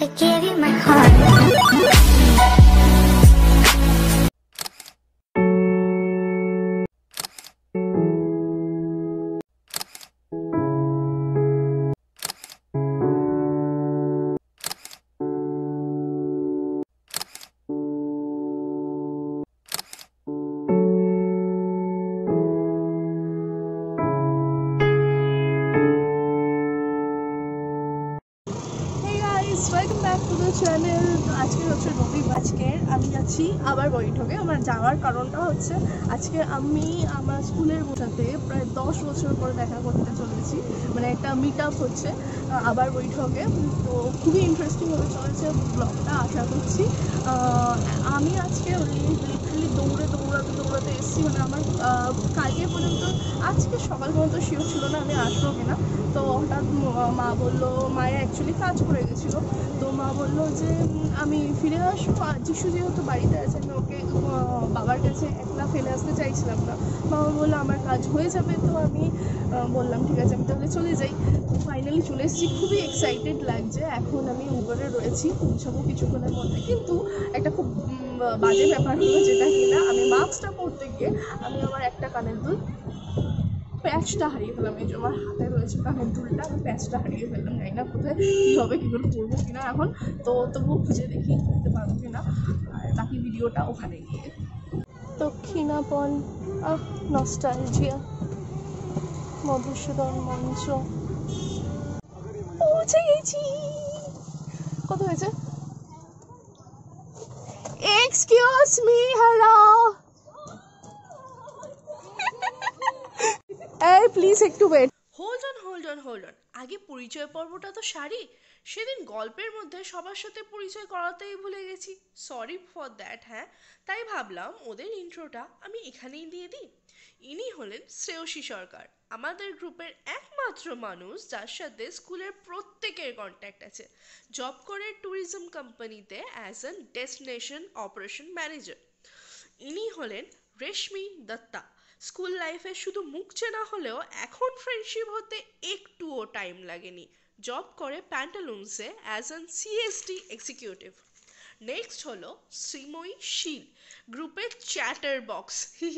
I gave you my heart. Welcome back to the channel. তো আজকে হচ্ছে রবিবার, আজকে আমি যাচ্ছি আবার বৈঠকে। আমার যাওয়ার কারণটা হচ্ছে আজকে আমি আমার স্কুলের সাথে প্রায় 10 বছর পরে দেখা করতে চলেছি, মানে একটা মিট আপ হচ্ছে আবার বৈঠকে। তো খুবই ইন্টারেস্টিং হতে চলেছে ব্লগটা, আশা করছি। আমি আজকে লিটারালি দৌড়াতে এসেছি, মানে আমার কালকে পর্যন্ত, আজকে সকাল পর্যন্ত শিওর ছিল না আমি আসবো কিনা। তো হঠাৎ মা বললো, মায়ের অ্যাকচুয়ালি কাজ পড়ে গেছিলো, তো মা বললো যে আমি ফিরে আসবো, আর যিশু যেহেতু বাড়িতে আছে, আমি ওকে বাবার কাছে একলা ফেলে আসতে চাইছিলাম না। বাবা বললো আমার কাজ হয়ে যাবে, তো আমি বললাম ঠিক আছে আমি তাহলে চলে যাই। তো ফাইনালি চলে এসেছি, খুবই এক্সাইটেড লাগছে। এখন আমি উবেরে রয়েছি, পৌঁছাবো কিছুক্ষণের মধ্যে। কিন্তু একটা খুব বাজে ব্যাপার হলো, যেটা কিনা আমি মাস্কটা পরতে গিয়ে আমি আমার একটা কানের দুল প্যাচটা হারিয়ে ফেললাম। এই যে আমার হাতে রয়েছে কানের দুলটা, আমি প্যাচটা হারিয়ে ফেললাম, জানি না কোথায় কী হবে, কী করে করবো কিনা এখন। তো তবুও খুঁজে দেখি করতে পারবো কিনা, আর বাকি ভিডিওটা ওখানে গিয়ে। দক্ষিণাপন নস্টালজিয়া মধুসূদন মঞ্চ পৌঁছে গেছি। কত হয়েছে? এক্সকিউজ মি, হ্যালো, এই প্লিজ একটু ওয়েট। Hold on. আগে পরিচয় পর্বটা তো সারি। সেদিন গল্পের মধ্যে সবার সাথে পরিচয় করাতেই ভুলে গেছি, সরি ফর দ্যাট। হ্যাঁ, তাই ভাবলাম ওদের ইন্ট্রোটা আমি এখানেই দিয়ে দিই। ইনি হলেন শ্রেয়সী সরকার, আমাদের গ্রুপের একমাত্র মানুষ যার সাথে স্কুলের প্রত্যেকের কন্ট্যাক্ট আছে। জব করে ট্যুরিজম কোম্পানিতে as an destination operation manager. ইনি হলেন রেশমি দত্তা, স্কুল লাইফে শুধু মুখ চেনা হলেও এখন ফ্রেন্ডশিপ হতে একটুও টাইম লাগেনি। জব করে প্যান্টালুন্সে as an CSD executive. Next হলো শ্রীময়ী শীল, গ্রুপের চ্যাটার বক্স,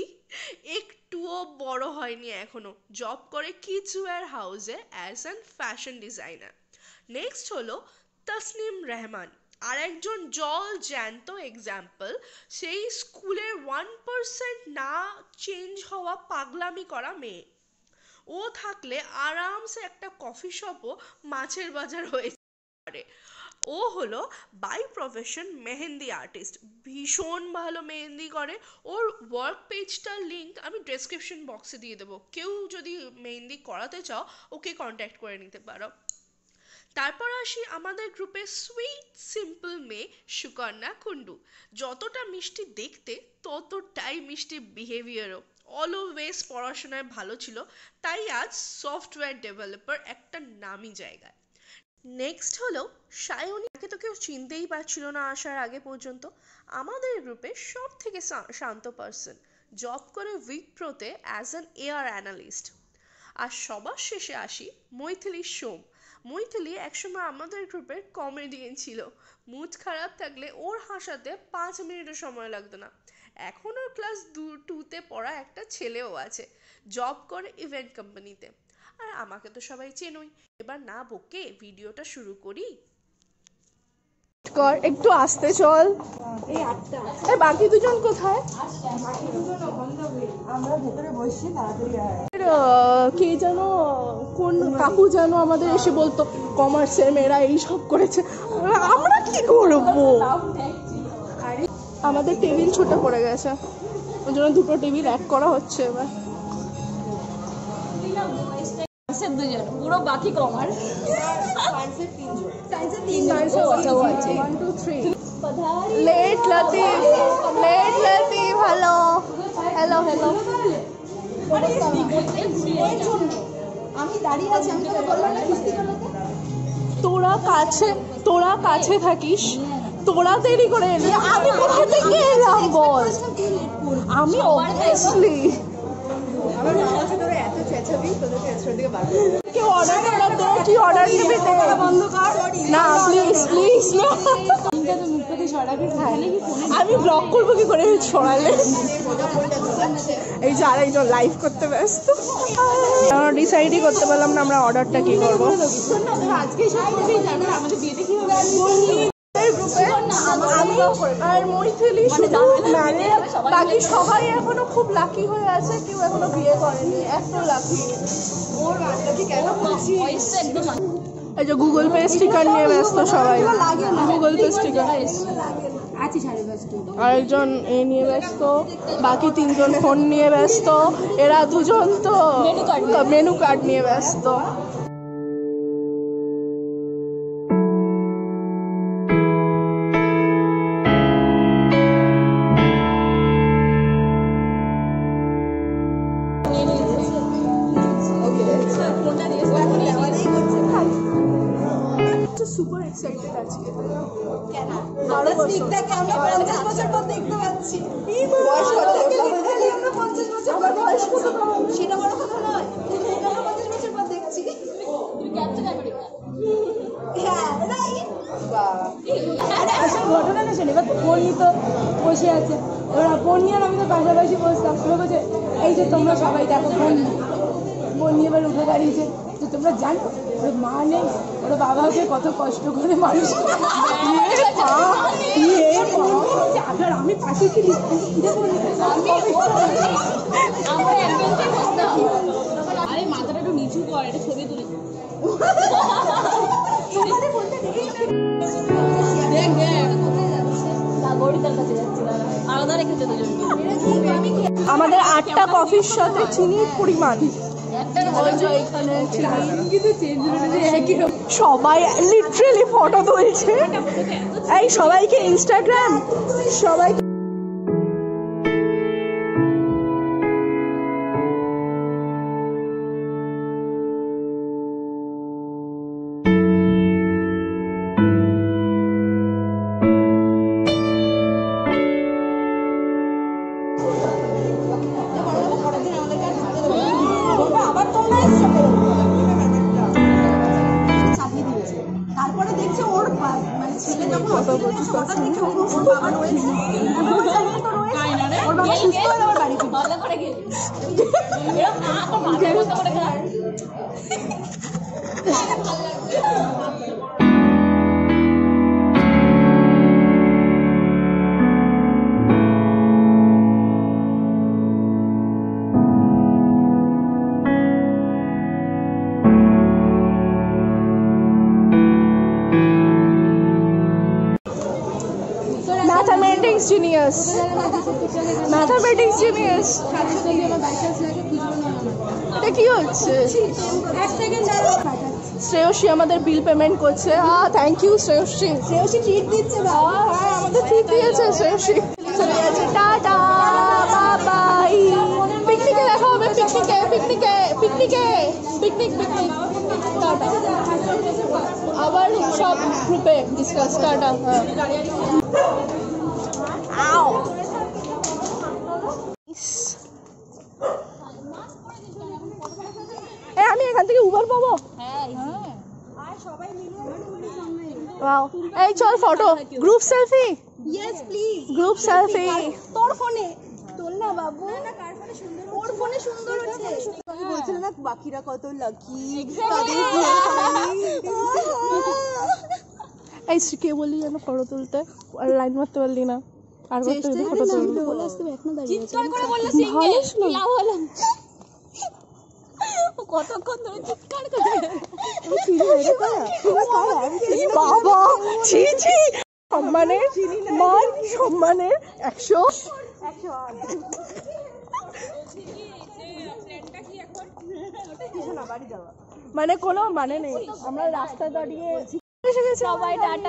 একটুও বড় হয়নি এখনো। জব করে কিডস ওয়্যার হাউসে as an fashion designer. Next হলো তাসনিম রহমান, আর একজন জল জ্যান্ত এক্সাম্পল, সেই স্কুলের 1% না চেঞ্জ হওয়া পাগলামি করা মেয়ে। ও থাকলে আরামসে একটা কফি শপও মাছের বাজার হয়ে পারে। ও হলো বাই প্রফেশন মেহেন্দি আর্টিস্ট, ভীষণ ভালো মেহেন্দি করে। ওর ওয়ার্ক পেজটার লিঙ্ক আমি ডেসক্রিপশন বক্সে দিয়ে দেবো, কেউ যদি মেহেন্দি করাতে চাও ওকে কন্ট্যাক্ট করে নিতে পারো। তারপর আসি আমাদের গ্রুপে সুইট সিম্পল মেয়ে সুকন্যা কুন্ডু, যতটা মিষ্টি দেখতে ততটাই মিষ্টি বিহেভিয়ারও। অলওয়েজ পড়াশোনায় ভালো ছিল, তাই আজ সফটওয়্যার ডেভেলপার একটা নামি জায়গায়। নেক্সট হলো সায়নী, তাকে তো কেউ চিনতেই পারছিল না আসার আগে পর্যন্ত। আমাদের গ্রুপে সব থেকে শান্ত পার্সন, জব করে উইপ্রোতে অ্যাজ অ্যান এয়ার অ্যানালিস্ট। আর সবার শেষে আসি মৈথিলি সোম। মৈথিলি একসময় আমাদের গ্রুপের কমেডিয়ান ছিল, মুড খারাপ থাকলে ওর হাসাতে 5 মিনিটও সময় লাগতো না। এখন ওর ক্লাস 2তে পড়া একটা ছেলেও আছে, জব করে ইভেন্ট কোম্পানিতে। আর আমাকে তো সবাই চেনই, এবার না বকে ভিডিওটা শুরু করি। কর একটু আসতে চল। এই বাকি দুজন কোথায়? কে যেন, কোন কাকু যেন আমাদের এসে বলতো কমার্সের মেয়েরা এইসব করেছে, আমরা কি করবো? আমাদের টেবিল ছুটে পড়ে গেছে, ওই জন্য 2টো টেবিল এক করা হচ্ছে এবার। পুরো বাকি commerce, late Latif, hello hello hello. আমি দাঁড়িয়ে আছি, আমি তোকে বললাম না কিস্তি চালাতে। তোরা কাছে থাকিস, তোরা দেরি করে এলি, আমি কোথা থেকে এলাম বল? আমি অবভিয়াসলি অর্ডার করার তো কি অর্ডার নিবি না প্লিজ প্লিজ না আমি ব্লগ করবো কি করে ছড়ালে এই যে আরেকজন লাইভ করতে ব্যস্ত আমরা ডিসাইডই করতে পারলাম না আমরা অর্ডারটা কি করবো আর মৈথিলি শুধু বাকি সবাই এখনো খুব লাকি হয়ে আছে কেউ এখনো বিয়ে করেনি এত লাকি এই যে গুগল পে স্টিকার নিয়ে ব্যস্ত সবাই গুগল পে স্টিকার আরেকজন এ নিয়ে ব্যস্ত বাকি তিনজন ফোন নিয়ে ব্যস্ত এরা দুজন তো মেনু কার্ড নিয়ে ব্যস্ত সুপার এক্সাইটেড আজকে কেন আমরা 50 বছর পর দেখতে পাচ্ছি বয়স কত খালি আমরা 50 বছর পর বয়স কত সেটা বড় কথা নয় আমরা 50 বছর পর দেখছি তুমি ক্যাপচার আমেরিকা হ্যাঁ রাইট আরে আসল ঘটনা না শুনে এবার ফোন নিয়ে তো বসে আছে এবার ফোন নিয়ে আমি তো পাশাপাশি বসলাম ও বলছে এই যে তোমরা সবাই দেখো ফোন নিয়ে এবার উঠে দাঁড়িয়েছে তো তোমরা জানো ওর মা নেই ওর বাবাকে কত কষ্ট করে মানুষ আমি পাশে কি আরে মাথাটা একটু নিচু কর এটা ছবি তুলে আমাদের 8টা কফির সাথে চিনির পরিমাণ সবাই লিটারালি ফটো তুলছে এই সবাইকে ইনস্টাগ্রাম সবাই তারপরে দেখছে ওর মানে ছেলে যখন হঠাৎ দেখে ওর বাবা রয়েছে ওর বাবা সুস্থ হয়ে আবার বাড়ি করে গেল Mathematics genius. Mathematics genius. এটা কি হচ্ছে শ্রেয়সী আমাদের বিল পেমেন্ট করছে থ্যাংক ইউ শ্রেয়সী ট্রিট দিচ্ছে আমাদের ট্রিট দিয়েছে শ্রেয়সী চলে যাচ্ছে টাটা বাই পিকনিকে দেখা হবে পিকনিক টাটা আবার সব গ্রুপে ডিসকাস টাটা আমি এখান থেকে উবার পাবো এই চল photo group selfie yes please group selfie তোর ফোনে তোল না বাবু ওর ফোনে সুন্দর হচ্ছে আমি বলছিলাম না বাকিরা কত লাকি এই কে বলি যেন ফটো তুলতে আর লাইন মারতে পারলি না আর করতে যদি ফটো তুলতে বলে আসতে এখনো দাঁড়িয়ে আছে চিৎকার করে বললে সিঙ্গেল লাভ হলো কতক্ষণ ধরে চিৎকার করে বাবা ছি ছি সম্মানের মান সম্মানের 100 মানে কোনো মানে নেই আমরা রাস্তায় দাঁড়িয়ে সবাই টাটা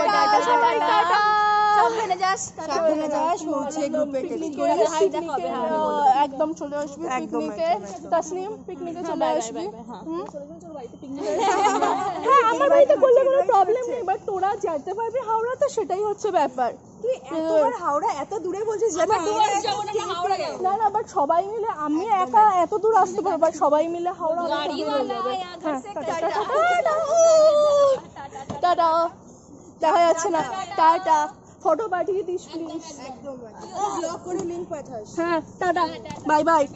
একদম চলে আসবে পিকনিকে তাসনিম পিকনিকে চলে আসবে হ্যাঁ আমার বাড়িতে করলে কোনো প্রবলেম নেই বাট তোরা যেতে পারবি হাওড়া তো সেটাই হচ্ছে ব্যাপার তুই এতবার হাওড়া এত দূরে বলছিস যে না না বাট সবাই মিলে আমি একা এত দূর আসতে পারবো বাট সবাই মিলে হাওড়া টাটা দেখা যাচ্ছে না টাটা ফটো পাঠিয়ে দিস প্লিজ একদম ব্লগ করে লিংক পাঠাস হ্যাঁ টাটা বাই বাই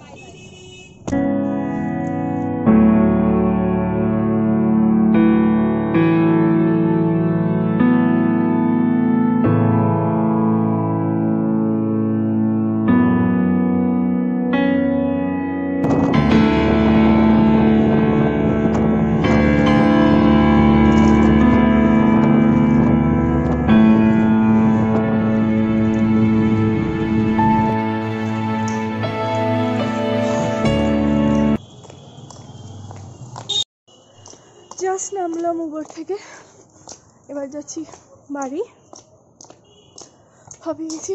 জাস্ট নামলাম উবার থেকে এবার যাচ্ছি বাড়ি ভাবি গেছি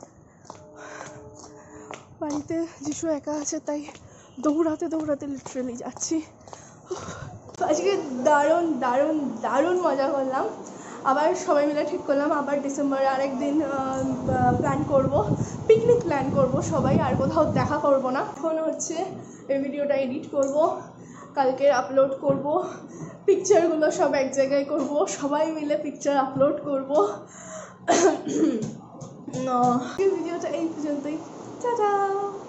বাড়িতে যিশু একা আছে তাই দৌড়াতে দৌড়াতে লিটারালি যাচ্ছি আজকে দারুণ দারুণ দারুণ মজা করলাম আবার সবাই মিলে ঠিক করলাম আবার ডিসেম্বরে আরেকদিন প্ল্যান করব পিকনিক প্ল্যান করব সবাই আর কোথাও দেখা করব না এখন হচ্ছে এই ভিডিওটা এডিট করব কালকে আপলোড করব পিকচারগুলো সব এক জায়গায় করব সবাই মিলে পিকচার আপলোড করব ভিডিওটা এই পর্যন্তই টাটা